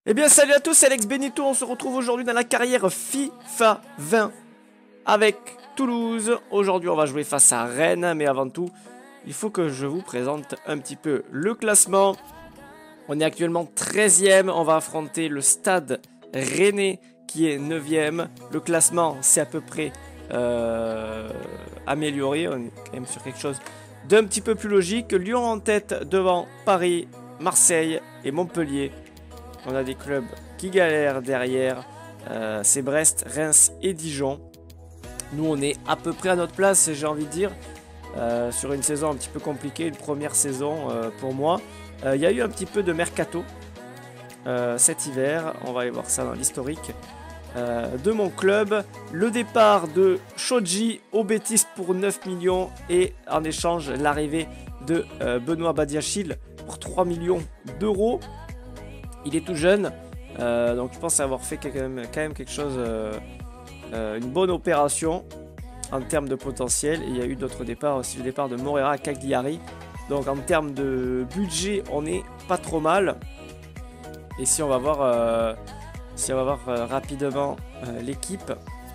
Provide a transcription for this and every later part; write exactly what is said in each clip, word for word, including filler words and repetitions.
Eh bien salut à tous, c'est Alex Benito, on se retrouve aujourd'hui dans la carrière FIFA vingt avec Toulouse. Aujourd'hui on va jouer face à Rennes, mais avant tout, il faut que je vous présente un petit peu le classement. On est actuellement treizième, on va affronter le Stade Rennais qui est neuvième. Le classement c'est à peu près euh, amélioré, on est quand même sur quelque chose d'un petit peu plus logique. Lyon en tête devant Paris, Marseille et Montpellier. On a des clubs qui galèrent derrière, euh, c'est Brest, Reims et Dijon. Nous on est à peu près à notre place, j'ai envie de dire, euh, sur une saison un petit peu compliquée, une première saison euh, pour moi. Il euh, y a eu un petit peu de mercato euh, cet hiver, on va aller voir ça dans l'historique euh, de mon club. Le départ de Shoji au Betis pour neuf millions et en échange l'arrivée de euh, Benoît Badiachil pour trois millions d'euros. Il est tout jeune, euh, donc je pense avoir fait quand même, quand même quelque chose, euh, euh, une bonne opération en termes de potentiel. Et il y a eu d'autres départs aussi, le départ de Morera à Cagliari. Donc en termes de budget, on est pas trop mal. Et si on va voir, euh, si on va voir euh, rapidement euh, l'équipe,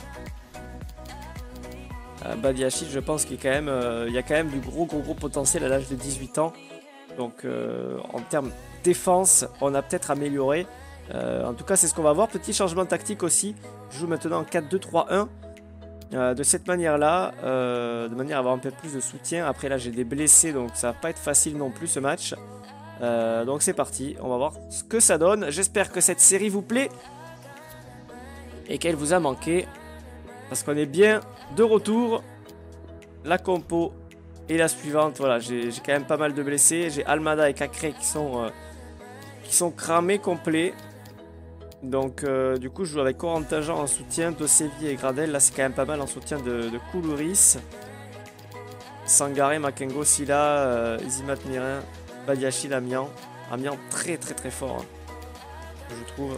euh, Badiachil, je pense qu'il y a quand même, euh, il y a quand même du gros gros gros potentiel à l'âge de dix-huit ans. Donc euh, en termes défense, on a peut-être amélioré. Euh, en tout cas, c'est ce qu'on va voir. Petit changement tactique aussi. Je joue maintenant en quatre deux trois un. Euh, de cette manière-là, euh, de manière à avoir un peu plus de soutien. Après, là, j'ai des blessés, donc ça va pas être facile non plus ce match. Euh, donc c'est parti. On va voir ce que ça donne. J'espère que cette série vous plaît et qu'elle vous a manqué. Parce qu'on est bien de retour. La compo et la suivante. Voilà, j'ai quand même pas mal de blessés. J'ai Almada et Cacré qui sont... Euh, qui sont cramés complets. Donc euh, du coup je joue avec Corentin Jean en soutien, Dosevi et Gradel. Là c'est quand même pas mal en soutien de, de Koulouris. Sangaré, Makengo, Silla, euh, Izimat Mirin, Badiachil, Amiens. Amiens très très très fort hein, je trouve.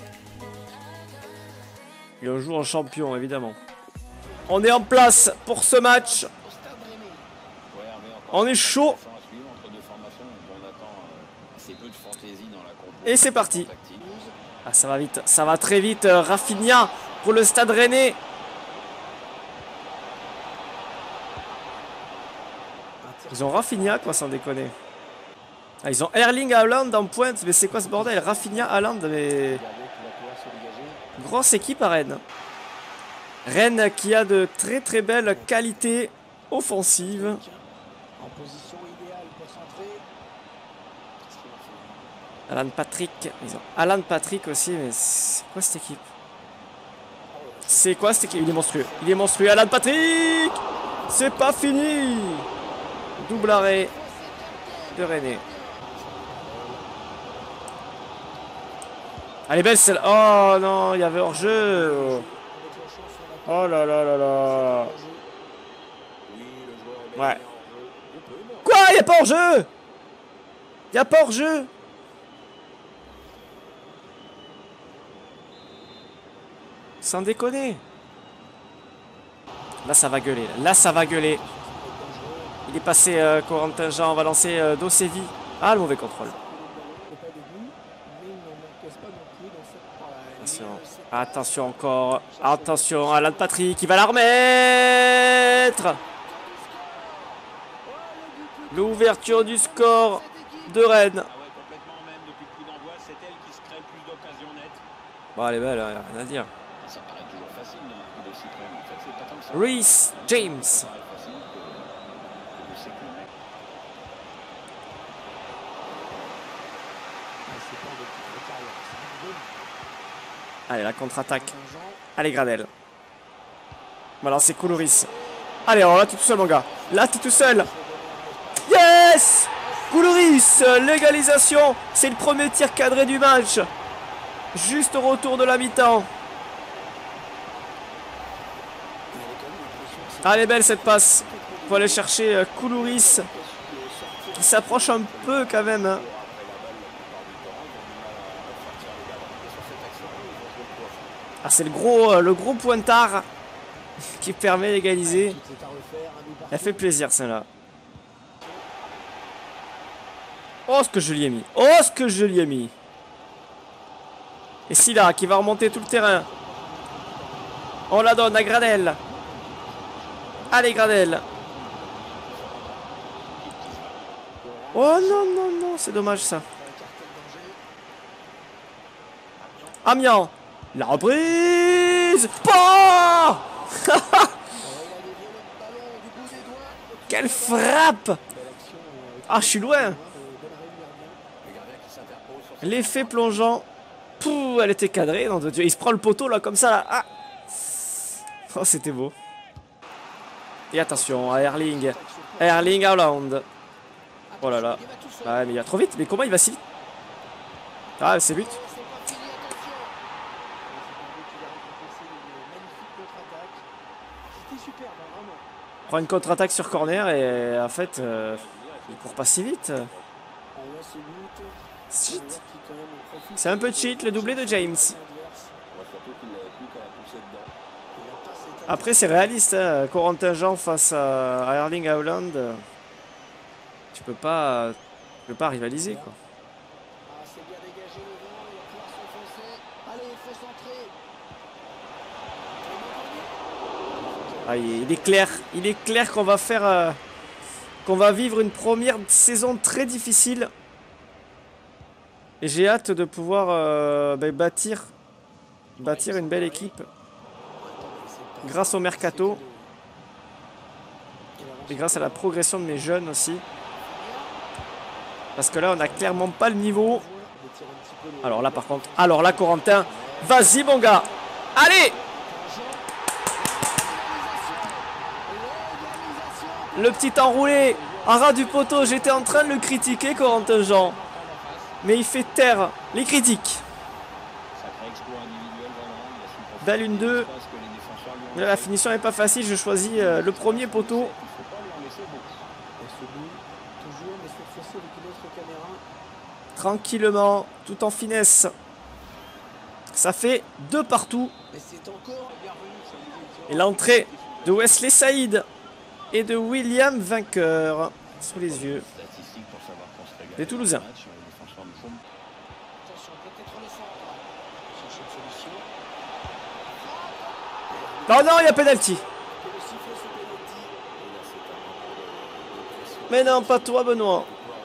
Et on joue en champion évidemment. On est en place pour ce match. On est chaud. Et c'est parti. Ah, ça va vite, ça va très vite. Euh, Rafinha pour le Stade Rennais. Ils ont Rafinha quoi, sans déconner. Ah, ils ont Erling Haaland en pointe. Mais c'est quoi ce bordel? Rafinha, Haaland, mais... Grosse équipe à Rennes. Rennes qui a de très très belles qualités offensives. En position idéale pour centrer. Alan Patrick, ils ont Alan Patrick aussi, mais c'est quoi cette équipe? C'est quoi cette équipe? Il est monstrueux, il est monstrueux, Alan Patrick. C'est pas fini. Double arrêt de Rennais. Elle est belle celle. Oh non, il y avait hors-jeu. Oh là là là là. Ouais. Quoi? Il n'y a pas hors-jeu? Il n'y a pas hors-jeu? Sans déconner. Là ça va gueuler. Là ça va gueuler. Il est passé euh, Corentin Jean. On va lancer euh, Dosevi. Ah le mauvais contrôle. Attention. Attention encore. Attention. Alan Patrick. Il va la remettre. L'ouverture du score de Rennes. Bon elle est belle. Hein, rien à dire. Reece James. Allez, la contre-attaque. Allez, Gradel. Voilà, c'est Koulouris. Allez, alors là, t'es tout seul, mon gars. Là, t'es tout seul. Yes! Koulouris, l'égalisation. C'est le premier tir cadré du match. Juste au retour de la mi-temps. Ah, elle est belle cette passe. Faut aller chercher euh, Koulouris qui s'approche un peu quand même. Hein. Ah, c'est le gros, euh, le gros pointard qui permet d'égaliser. Elle fait plaisir celle-là. Oh, ce que je lui ai mis. Oh, ce que je lui ai mis. Et Silla qui va remonter tout le terrain. On la donne à Gradel. Allez Gradel. Oh non, non, non, c'est dommage ça. Amiens. La reprise. Oh quelle frappe. Ah, je suis loin. L'effet plongeant. Pouh, elle était cadrée. Non, il se prend le poteau là comme ça là. Ah. Oh, c'était beau. Et attention à Erling. Erling Haaland. Oh là là. Ah, mais il va trop vite. Mais comment il va si vite? Ah, c'est but. Prend une contre-attaque sur corner et en fait, euh, il court pas si vite. Cheat. C'est un peu cheat le doublé de James. Après c'est réaliste, hein. Corentin Jean face à Erling Haaland. Tu peux pas, tu peux pas rivaliser quoi. Ah, il est clair, il est clair qu'on va faire, euh, qu'on va vivre une première saison très difficile. Et j'ai hâte de pouvoir euh, bah, bâtir, bâtir une belle équipe grâce au mercato et grâce à la progression de mes jeunes aussi. Parce que là, on n'a clairement pas le niveau. Alors là, par contre, alors là, Corentin, vas-y mon gars, allez! Le petit enroulé en ras du poteau, j'étais en train de le critiquer, Corentin Jean. Mais il fait taire les critiques. Belle une deux. Mais là, la finition n'est pas facile, je choisis euh, le premier poteau. Tranquillement, tout en finesse. Ça fait deux partout. Et l'entrée de Wesley Saïd et de William vainqueur sous les yeux des Toulousains. Oh non, il y a penalty. Mais non, pas toi, Benoît.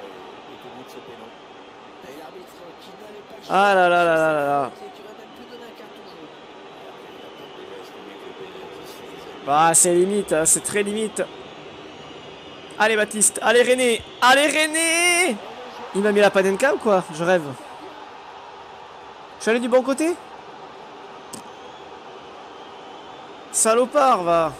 Ah là là là là là là. Ah, c'est limite, hein, c'est très limite. Allez Baptiste, allez René, allez René. Il m'a mis la Panenka ou quoi? Je rêve. Je suis allé du bon côté? Salopard, va.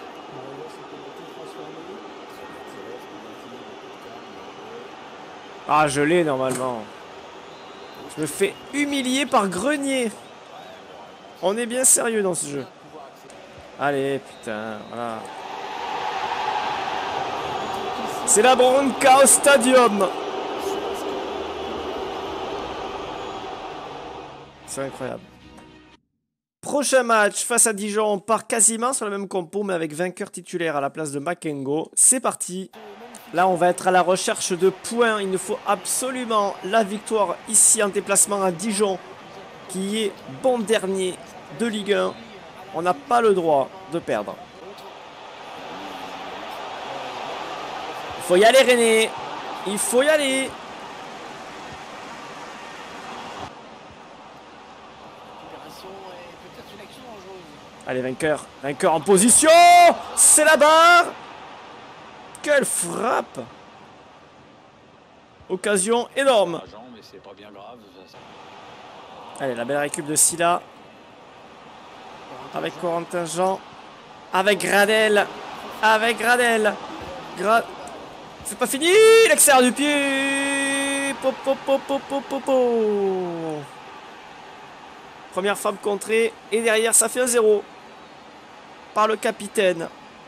Ah, je l'ai normalement. Je me fais humilier par Grenier. On est bien sérieux dans ce jeu. Allez, putain, voilà. C'est la bronca au stadium. C'est incroyable. Prochain match face à Dijon, on part quasiment sur la même compo, mais avec vainqueur titulaire à la place de Makengo. C'est parti. Là, on va être à la recherche de points. Il nous faut absolument la victoire ici en déplacement à Dijon, qui est bon dernier de Ligue un. On n'a pas le droit de perdre. Il faut y aller, René. Il faut y aller. Allez, vainqueur. Vainqueur en position. C'est la barre. Quelle frappe. Occasion énorme. Allez, la belle récup de Silla. Avec Corentin Jean. Avec Gradel. Avec Gradel. Gra... C'est pas fini. L'extérieur du pied. Po, po, po, po, po, po, po. Première frappe contrée. Et derrière, ça fait un zéro. Par le capitaine.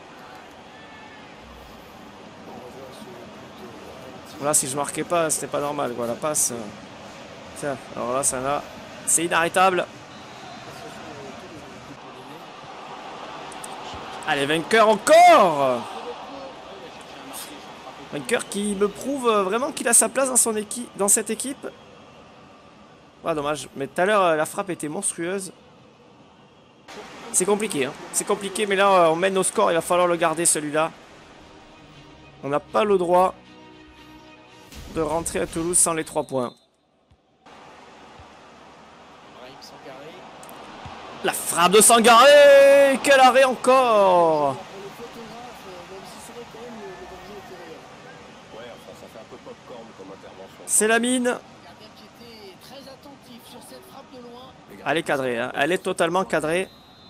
Là, si je marquais pas, c'était pas normal, quoi. La passe. Euh... Tiens, alors là, ça là. C'est inarrêtable. Allez, vainqueur encore. Vainqueur qui me prouve vraiment qu'il a sa place dans, son équipe, dans cette équipe. Ah, dommage. Mais tout à l'heure, la frappe était monstrueuse. C'est compliqué, hein. C'est compliqué, mais là, on mène au score. Il va falloir le garder, celui-là. On n'a pas le droit de rentrer à Toulouse sans les trois points. La frappe de Sangaré! Quel arrêt encore! C'est la mine. Elle est cadrée, hein. Elle est totalement cadrée.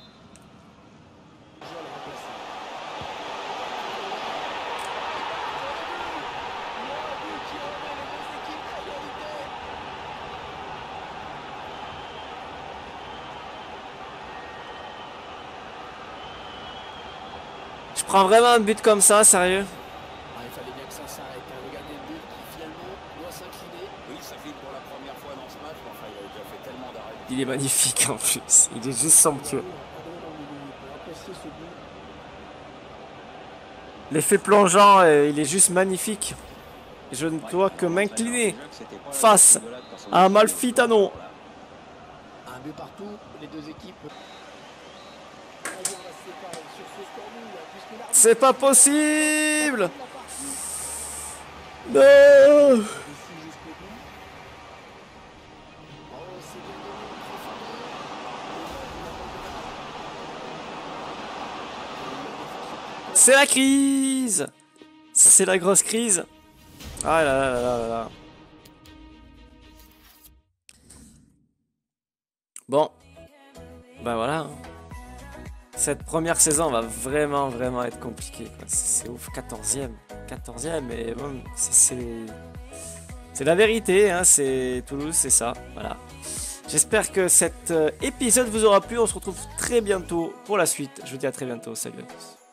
Je prends vraiment un but comme ça, sérieux. Ah, il fallait bien que ça s'arrête. Regardez le but qui finalement doit s'incliner. Oui, ça fait pour la première fois dans ce match. Enfin, il a déjà fait tellement d'arrêts. Il est magnifique en plus. Il est juste somptueux. L'effet plongeant, euh, il est juste magnifique. Je ne dois que m'incliner face à Amalfitano. Un but partout, les deux équipes. C'est pas possible. Non. C'est la crise. C'est la grosse crise. Ah là là là là là. Bon. Ben voilà. Cette première saison va vraiment, vraiment être compliquée. C'est ouf, quatorzième. quatorzième, mais bon, c'est la vérité, hein, c'est Toulouse, c'est ça, voilà. J'espère que cet épisode vous aura plu, on se retrouve très bientôt pour la suite. Je vous dis à très bientôt, salut à tous.